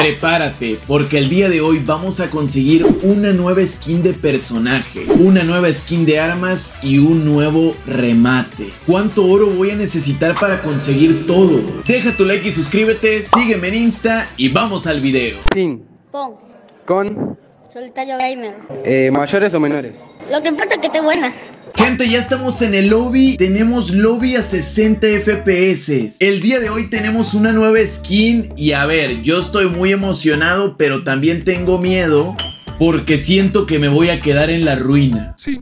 Prepárate, porque el día de hoy vamos a conseguir una nueva skin de personaje, una nueva skin de armas y un nuevo remate. ¿Cuánto oro voy a necesitar para conseguir todo? Deja tu like y suscríbete, sígueme en Insta y vamos al video. Sin. Pon. Con. Solitario Gamer. ¿Mayores o menores? Lo que importa es que esté buena. Gente, ya estamos en el lobby. Tenemos lobby a 60 FPS. El día de hoy tenemos una nueva skin. Y a ver, yo estoy muy emocionado, pero también tengo miedo, porque siento que me voy a quedar en la ruina. Sí.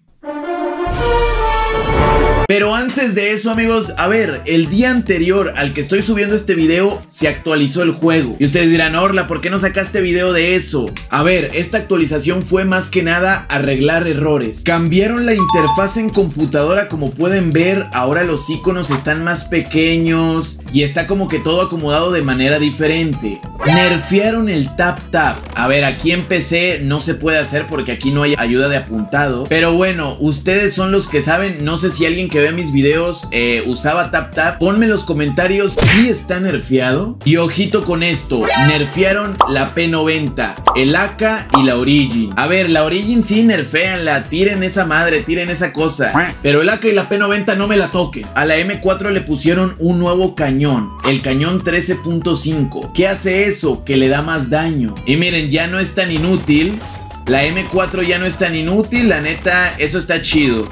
Pero antes de eso, amigos, a ver, el día anterior al que estoy subiendo este video se actualizó el juego. Y ustedes dirán, Orla, ¿por qué no sacaste video de eso? A ver, esta actualización fue más que nada arreglar errores. Cambiaron la interfaz en computadora, como pueden ver. Ahora los iconos están más pequeños y está como que todo acomodado de manera diferente. Nerfearon el tap tap. A ver, aquí en PC no se puede hacer porque aquí no hay ayuda de apuntado. Pero bueno, ustedes son los que saben. No sé si alguien que ve mis videos usaba tap tap. Ponme en los comentarios si está nerfeado. Y ojito con esto, nerfearon la P90, el AK y la Origin. A ver, la Origin sí nerfeanla, tiren esa madre, tiren esa cosa. Pero el AK y la P90 no me la toquen. A la M4 le pusieron un nuevo cañón, el cañón 13.5. ¿Qué hace eso? Que le da más daño. Y miren, ya no es tan inútil. La M4 ya no es tan inútil, la neta, eso está chido.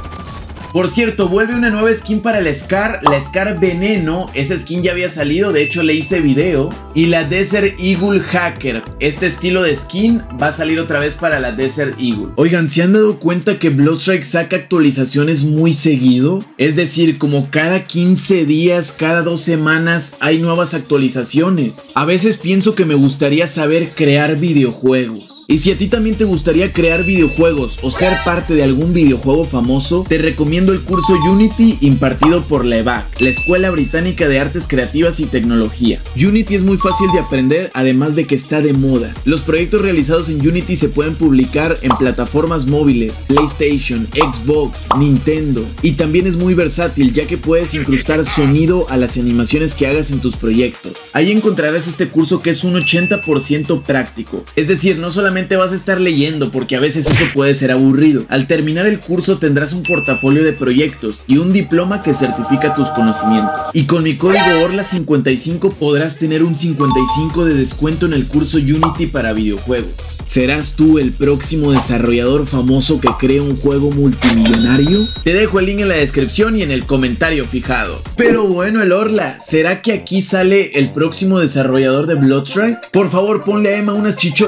Por cierto, vuelve una nueva skin para la Scar Veneno. Esa skin ya había salido, de hecho le hice video. Y la Desert Eagle Hacker. Este estilo de skin va a salir otra vez para la Desert Eagle. Oigan, ¿se han dado cuenta que Bloodstrike saca actualizaciones muy seguido? Es decir, como cada 15 días, cada 2 semanas hay nuevas actualizaciones. A veces pienso que me gustaría saber crear videojuegos. Y si a ti también te gustaría crear videojuegos o ser parte de algún videojuego famoso, te recomiendo el curso Unity impartido por la EBAC, la Escuela Británica de Artes Creativas y Tecnología. Unity es muy fácil de aprender, además de que está de moda. Los proyectos realizados en Unity se pueden publicar en plataformas móviles, PlayStation, Xbox, Nintendo. Y también es muy versátil, ya que puedes incrustar sonido a las animaciones que hagas en tus proyectos. Ahí encontrarás este curso que es un 80% práctico. Es decir, no solamente vas a estar leyendo, porque a veces eso puede ser aburrido. Al terminar el curso tendrás un portafolio de proyectos y un diploma que certifica tus conocimientos. Y con mi código ORLA55 podrás tener un 55% de descuento en el curso Unity para videojuegos. ¿Serás tú el próximo desarrollador famoso que cree un juego multimillonario? Te dejo el link en la descripción y en el comentario fijado. Pero bueno, el Orla, ¿será que aquí sale el próximo desarrollador de Bloodstrike? Por favor, ponle a Emma unas chichotas.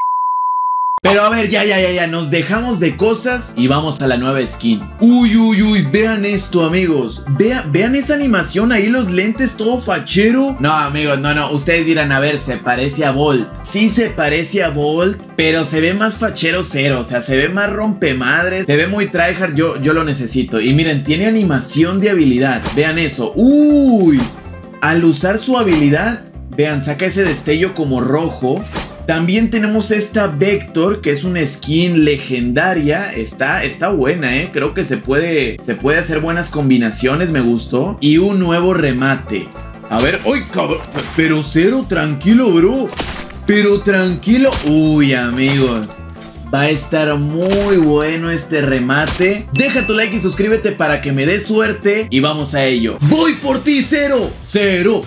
Pero a ver, ya, nos dejamos de cosas y vamos a la nueva skin. Uy, vean esto, amigos. Vean esa animación ahí, los lentes, todo fachero. No, amigos, no, ustedes dirán, a ver, se parece a Bolt. Sí se parece a Bolt, pero se ve más fachero cero. O sea, se ve más rompemadres, se ve muy tryhard, yo lo necesito. Y miren, tiene animación de habilidad. Vean eso. Uy, al usar su habilidad, vean, saca ese destello como rojo. También tenemos esta Vector, que es una skin legendaria. Está buena, creo que se puede hacer buenas combinaciones, me gustó. Y un nuevo remate. A ver, ¡ay, cabrón! Pero cero, tranquilo, bro. Pero tranquilo. Uy, amigos, va a estar muy bueno este remate. Deja tu like y suscríbete para que me dé suerte. Y vamos a ello. ¡Voy por ti, cero! ¡Cero!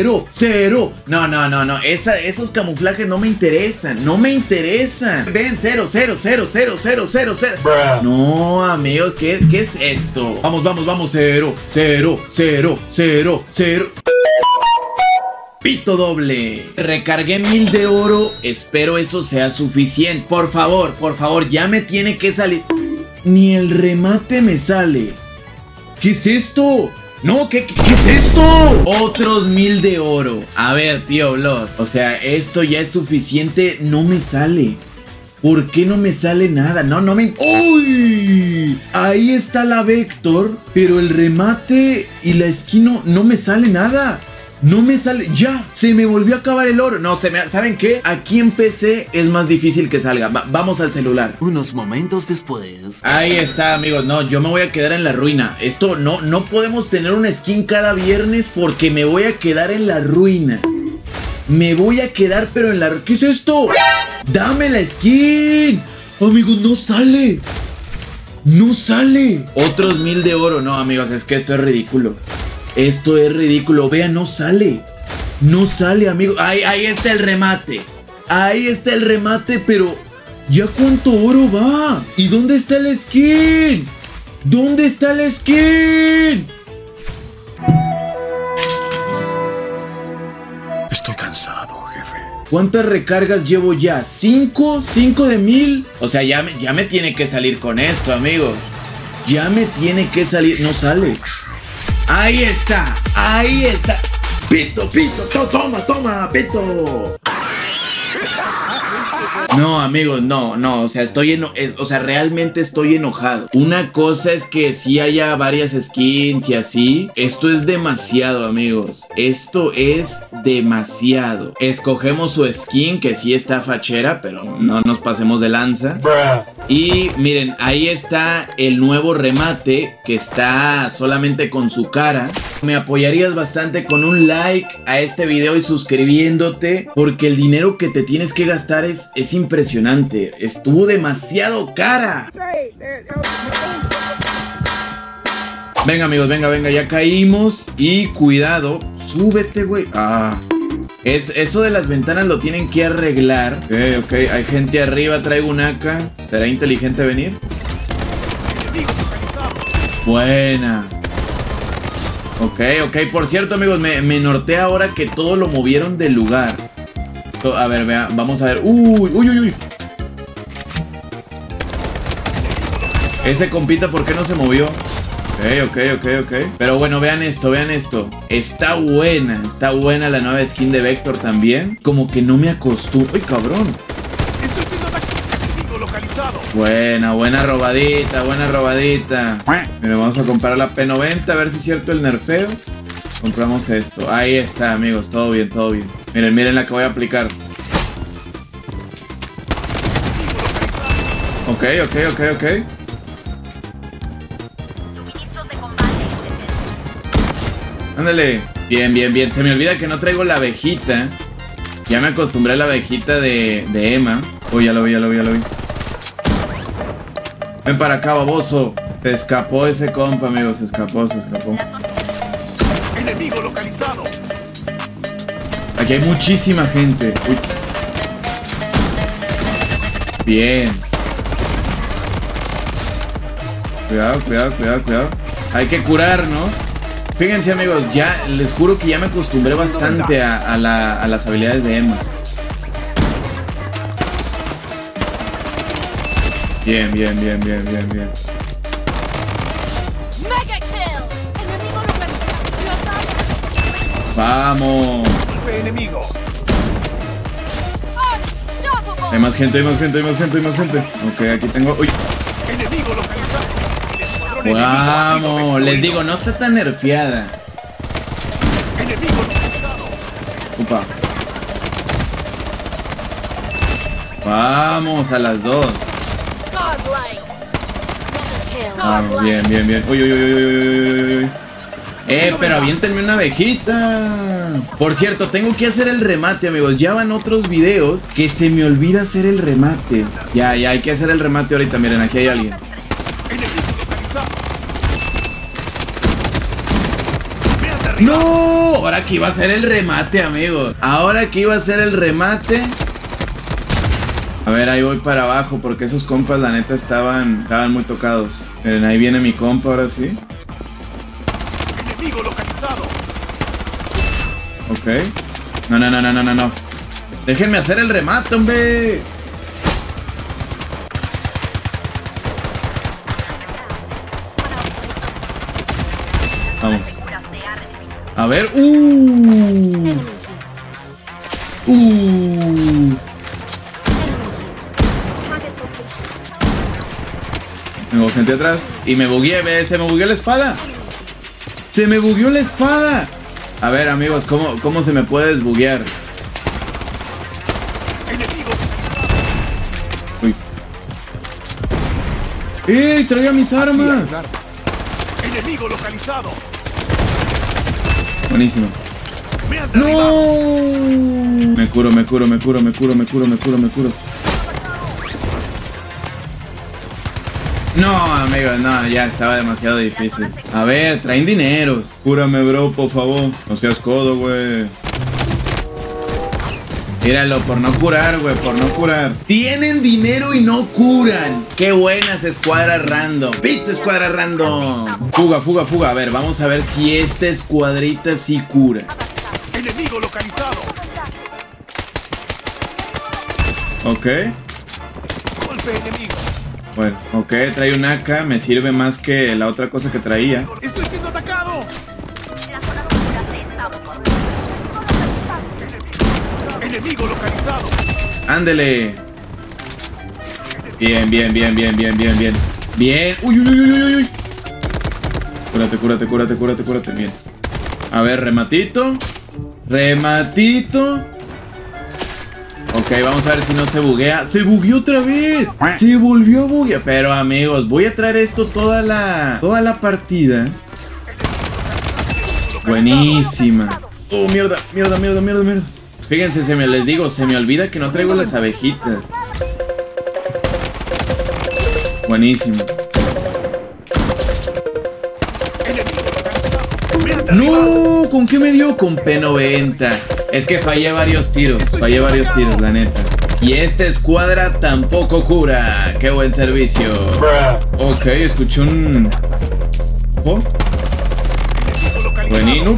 No. Esos camuflajes no me interesan. No me interesan. Ven, cero. No, amigos, ¿qué es esto? Vamos, cero. Pito doble. Recargué 1000 de oro. Espero eso sea suficiente. Por favor, ya me tiene que salir. Ni el remate me sale. ¿Qué es esto? No, ¿qué es esto? Otros 1000 de oro. A ver, tío Blood, o sea, esto ya es suficiente. No me sale. ¿Por qué no me sale nada? No me... ¡Uy! Ahí está la Vector, pero el remate y la skin no me sale nada. No me sale, ya, se me volvió a acabar el oro. No, ¿saben qué? Aquí en PC es más difícil que salga. Vamos al celular. Unos momentos después. Ahí está, amigos. No, yo me voy a quedar en la ruina. Esto no podemos tener una skin cada viernes porque me voy a quedar en la ruina. Me voy a quedar pero en la... ¿Qué es esto? ¡Dame la skin! Amigos, no sale. No sale. Otros 1000 de oro. No, amigos, es que esto es ridículo. Esto es ridículo. Vean, no sale. No sale, amigos. Ahí está el remate. Ahí está el remate, pero... ¿ya cuánto oro va? ¿Y dónde está el skin? ¿Dónde está el skin? Estoy cansado, jefe. ¿Cuántas recargas llevo ya? ¿5? ¿5 de 1000? O sea, ya me tiene que salir con esto, amigos. Ya me tiene que salir. No sale. Ahí está. Ahí está. Pito, pito. Toma, pito. No, amigos, no, o sea, realmente estoy enojado. Una cosa es que sí haya varias skins y así. Esto es demasiado, amigos. Esto es demasiado. Escogemos su skin, que sí está fachera, pero no nos pasemos de lanza. Y miren, ahí está el nuevo remate, que está solamente con su cara. Me apoyarías bastante con un like a este video y suscribiéndote, porque el dinero que te tienes que gastar es impresionante. Estuvo demasiado cara. Venga, amigos, venga, ya caímos. Y cuidado, súbete, güey. Eso de las ventanas lo tienen que arreglar. Ok, hay gente arriba, traigo un AK. ¿Será inteligente venir? Buena. Ok, por cierto, amigos, me norteé ahora que todo lo movieron del lugar. A ver, vea, vamos a ver. Uy. Ese compita, ¿por qué no se movió? Ok. Pero bueno, vean esto. Está buena la nueva skin de Vector también. Como que no me acostumbro. ¡Ay, cabrón! Buena robadita. Mira, vamos a comprar la P90, a ver si es cierto el nerfeo. Compramos esto. Ahí está, amigos, todo bien. Miren la que voy a aplicar. Ok. Ándale. Bien. Se me olvida que no traigo la abejita. Ya me acostumbré a la abejita de Emma. Uy, ya lo vi. Ven para acá, baboso. Se escapó ese compa, amigos. Se escapó. Enemigo localizado. Aquí hay muchísima gente. Uy. Bien. Cuidado. Hay que curarnos. Fíjense, amigos, ya les juro que ya me acostumbré bastante a las habilidades de Emma. Bien. Vamos. Hay más gente. Ok, aquí tengo... Uy. Vamos. Les digo, no está tan nerfeada. Upa. Vamos a las dos. Vamos, bien. Uy. Pero aviéntenme una abejita. Por cierto, tengo que hacer el remate, amigos. Ya van otros videos que se me olvida hacer el remate. Ya hay que hacer el remate ahorita. Miren, aquí hay alguien. ¡No! Ahora que iba a hacer el remate, amigos. A ver, ahí voy para abajo, porque esos compas, la neta, estaban muy tocados. Miren, ahí viene mi compa, ahora sí. Enemigo localizado. Ok. No. Déjenme hacer el remate, hombre. Vamos. A ver. Tengo gente atrás. Y me bugueé, se me bugueó la espada. ¡Se me bugueó la espada! A ver, amigos, ¿cómo se me puede desbuguear? Uy. ¡Ey! ¡Traía mis armas! Enemigo localizado. Buenísimo. ¡No! Me curo. No, amigos, no, ya estaba demasiado difícil. A ver, traen dineros. Cúrame, bro, por favor. No seas codo, güey. Míralo, por no curar, güey, por no curar. Tienen dinero y no curan. Qué buenas escuadras random. Pito, escuadra random. Fuga. A ver, vamos a ver si esta escuadrita sí cura. Enemigo localizado. Ok. Golpe enemigo. Bueno, ok, trae un AK. Me sirve más que la otra cosa que traía. Estoy siendo atacado. Enemigo localizado. Ándele. Bien. Bien. Uy. Cúrate. Bien. A ver, rematito. Ok, vamos a ver si no se buguea. ¡Se bugueó otra vez! Se volvió a buguear. Pero amigos, voy a traer esto toda la partida. Buenísima. Oh, mierda. Fíjense, se me olvida que no traigo las abejitas. Buenísimo. ¡No! ¿Con qué me dio? Con P90. Es que fallé varios tiros, la neta. Y esta escuadra tampoco cura. ¡Qué buen servicio! Ok, escuché un... ¿Oh? Buenino.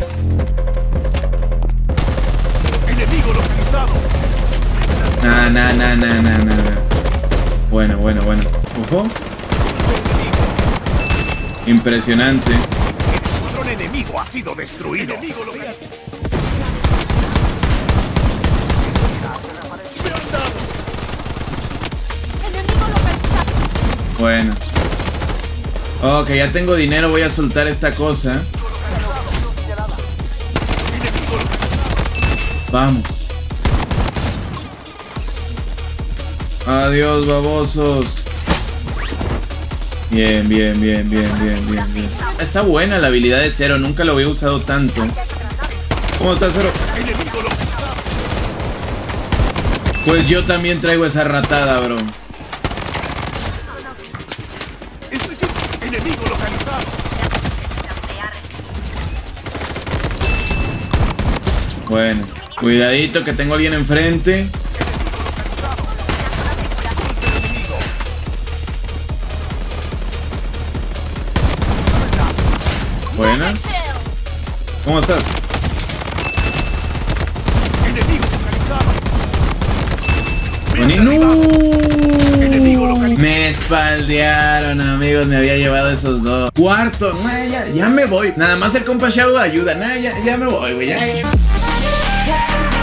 Nah. Bueno. Ojo. Impresionante. Un enemigo ha sido destruido. Bueno. Ok, ya tengo dinero. Voy a soltar esta cosa. Vamos. Adiós, babosos. Bien. Está buena la habilidad de Zero. Nunca lo había usado tanto. ¿Cómo estás, Zero? Pues yo también traigo esa ratada, bro. Enemigo localizado. Bueno, cuidadito que tengo a alguien enfrente. Buena. ¿Cómo estás? ¡No! Me espaldearon, amigos. Me había llevado esos dos. Cuarto. Ya me voy. Nada más el compa Shadow ayuda. Ya me voy, güey.